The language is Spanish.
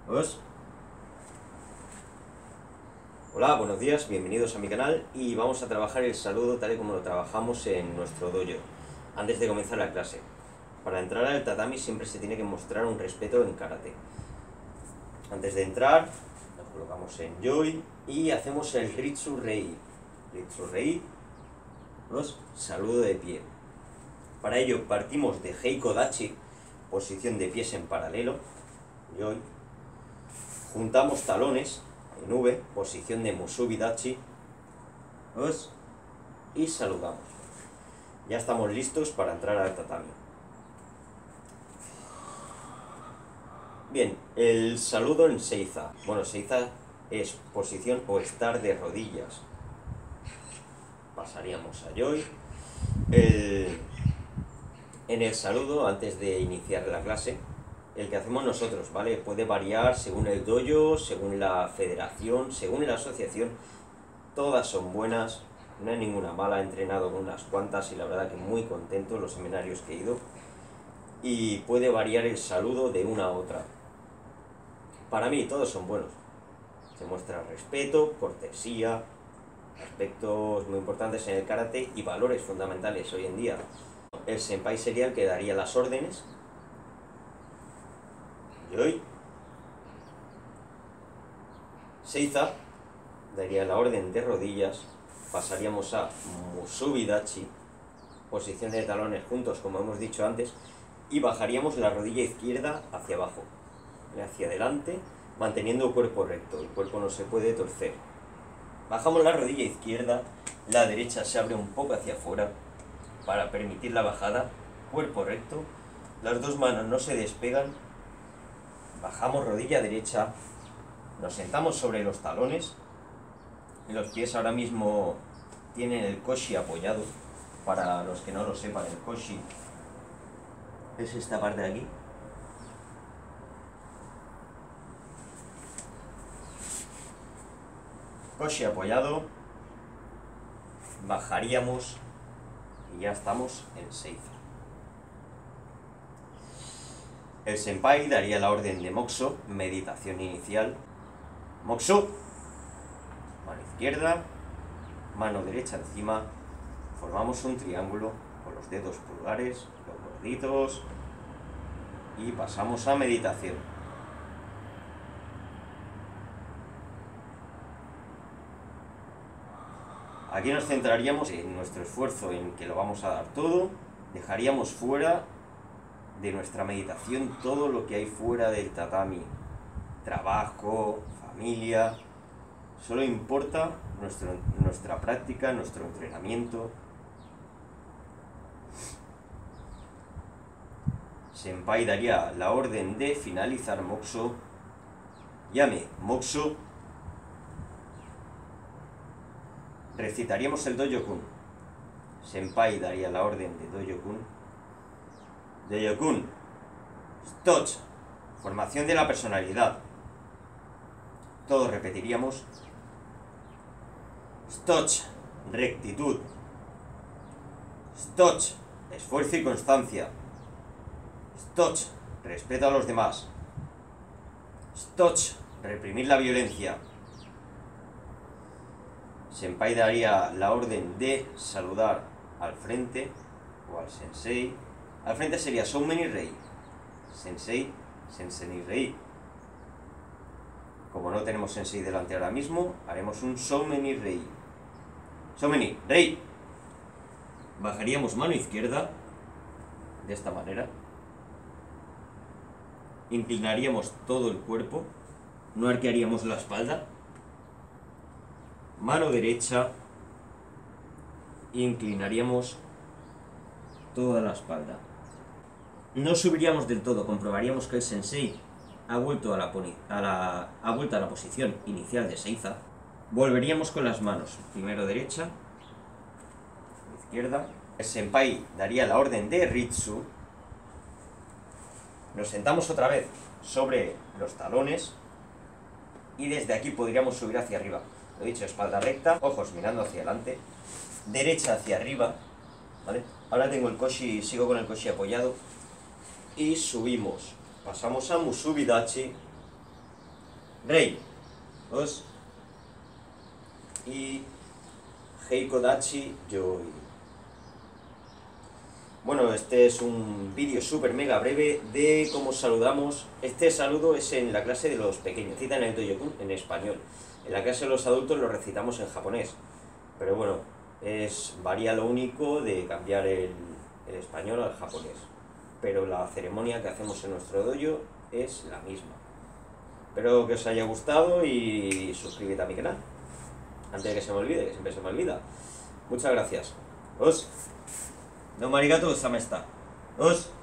Pues, hola, buenos días, bienvenidos a mi canal y vamos a trabajar el saludo tal y como lo trabajamos en nuestro dojo antes de comenzar la clase. Para entrar al tatami siempre se tiene que mostrar un respeto en karate. Antes de entrar, nos colocamos en yoi y hacemos el ritsu rei. Ritsu rei, pues, saludo de pie. Para ello partimos de heiko dachi, posición de pies en paralelo, yoi. Juntamos talones en V, posición de musubi dachi, y saludamos. Ya estamos listos para entrar al tatami. Bien, el saludo en seiza. Bueno, seiza es posición o estar de rodillas. Pasaríamos a yoi. En el saludo, antes de iniciar la clase, el que hacemos nosotros, ¿vale? Puede variar según el dojo, según la federación, según la asociación. Todas son buenas, no hay ninguna mala. He entrenado con unas cuantas y la verdad que muy contento en los seminarios que he ido. Y puede variar el saludo de una a otra. Para mí todos son buenos. Se muestra respeto, cortesía, aspectos muy importantes en el karate y valores fundamentales hoy en día. El senpai sería el que daría las órdenes. Yoi. Seiza daría la orden de rodillas. Pasaríamos a musubi dachi, posición de talones juntos como hemos dicho antes, y bajaríamos la rodilla izquierda hacia abajo, hacia adelante, manteniendo el cuerpo recto. El cuerpo no se puede torcer. Bajamos la rodilla izquierda, la derecha se abre un poco hacia afuera para permitir la bajada, cuerpo recto, las dos manos no se despegan. Bajamos rodilla derecha, nos sentamos sobre los talones, los pies ahora mismo tienen el koshi apoyado. Para los que no lo sepan, el koshi es esta parte de aquí. Koshi apoyado, bajaríamos y ya estamos en seiza. El senpai daría la orden de moxo, meditación inicial. Moxo, mano izquierda, mano derecha encima, formamos un triángulo con los dedos pulgares, los gorditos, y pasamos a meditación. Aquí nos centraríamos en nuestro esfuerzo, en que lo vamos a dar todo. Dejaríamos fuera de nuestra meditación todo lo que hay fuera del tatami. Trabajo, familia. Solo importa nuestra práctica, nuestro entrenamiento. Senpai daría la orden de finalizar moxo. Llame moxo. Recitaríamos el dojo-kun. Senpai daría la orden de dojo-kun. Dojo-kun. Stoch. Formación de la personalidad. Todos repetiríamos. Stoch. Rectitud. Stoch. Esfuerzo y constancia. Stoch. Respeto a los demás. Stoch. Reprimir la violencia. Senpai daría la orden de saludar al frente o al sensei. Al frente sería Soumeni Rei. Sensei, Sensei Rei. Como no tenemos sensei delante ahora mismo, haremos un Soumeni Rei. Soumeni Rei. Bajaríamos mano izquierda de esta manera. Inclinaríamos todo el cuerpo, no arquearíamos la espalda. Mano derecha, inclinaríamos toda la espalda. No subiríamos del todo, comprobaríamos que el sensei ha vuelto a la posición inicial de seiza. Volveríamos con las manos, primero derecha, izquierda. El senpai daría la orden de ritsu. Nos sentamos otra vez sobre los talones y desde aquí podríamos subir hacia arriba. Lo dicho, espalda recta, ojos mirando hacia adelante, derecha hacia arriba, ¿vale? Ahora tengo el koshi, sigo con el koshi apoyado y subimos. Pasamos a musubi dachi, Rei. Os. Y Heiko Dachi Yoi. Bueno, este es un vídeo súper mega breve de cómo saludamos. Este saludo es en la clase de los pequeños, cita en el Doyokun en español. En la clase de los adultos lo recitamos en japonés. Pero bueno, varía lo único de cambiar el español al japonés. Pero la ceremonia que hacemos en nuestro dojo es la misma. Espero que os haya gustado y suscríbete a mi canal. Antes de que se me olvide, que siempre se me olvida. Muchas gracias. Os. No marigato, sama está. Os.